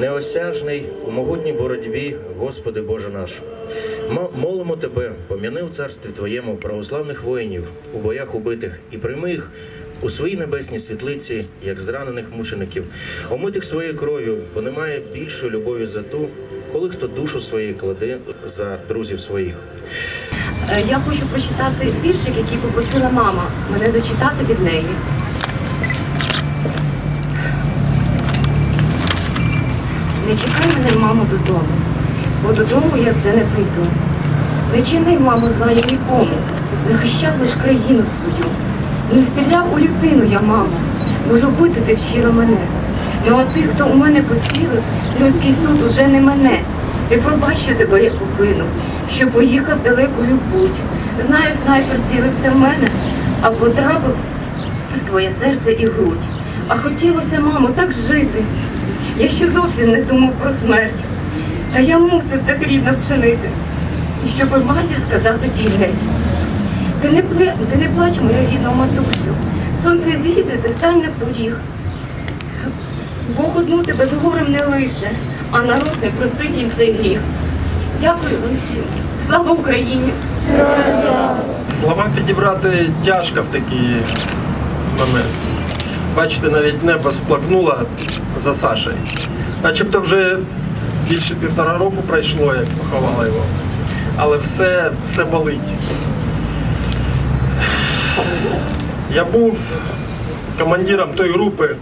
неосяжний у могутній боротьбі, Господи Боже наш. Молимо Тебе, пом'яни у царстві Твоєму православних воїнів у боях убитих і прийми їх у своїй небесній світлиці, як зранених мучеників, омитих своєю кров'ю, бо немає більшої любові за ту, коли хто душу своєї кладе за друзів своїх. Я хочу прочитати віршик, який попросила мама мене зачитати від неї. Не чекай мене, мамо, додому, бо додому я вже не прийду. Не чини, мамо, зла я нікому, захищав лиш країну свою. Не стріляв у людину я, мамо, бо любити ти вчила мене. Ну а тих, хто у мене поцілив, людський суд уже не мене. Ти пробач, що тебе я покинув, що поїхав далекою путь. Знаю, снайпер цілився в мене, а потрапив в твоє серце і грудь. А хотілося, мамо, так жити. Я ще зовсім не думав про смерть. Та я мусив так рідно вчинити, щоби матір сказати тій геть. Ти не плач, моя рідна матусю, сонце зійде, ти стань на поріг. Бог одну тебе з горем не лише, а народ не простить їм цей гріх. Дякую вам всім. Слава Україні! Слова підібрати тяжко в такий момент. Бачите, навіть небо сплакнуло за Сашею. Начебто вже більше 1,5 року пройшло, як поховала його. Але все болить. Я був командиром той групи,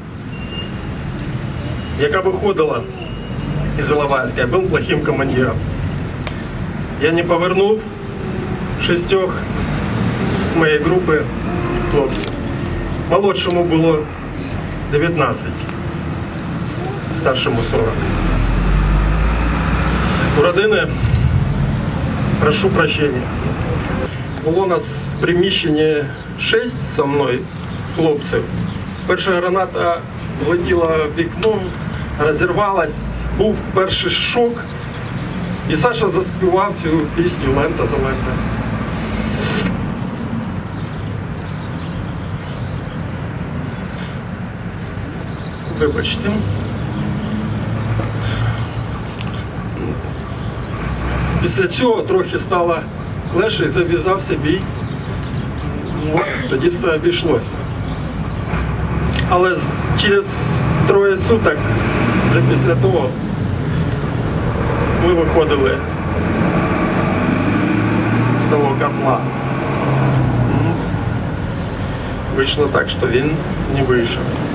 яка виходила із Іловайська. Я був плохим командиром. Я не повернув 6 з моєї групи хлопців. Молодшому було 19, старшому 40. У родини прошу прощення. Було нас в приміщенні 6 зі мною хлопців. Перша граната влетіла в вікно, розірвалась, був перший шок. І Саша заспівав цю пісню «Лента за лента». Вибачте. Після цього трохи стало легше і зав'язався бій. Тоді все обійшлося. Але через 3 суток, вже після того, ми виходили з того котла. Вийшло так, що він не вийшов.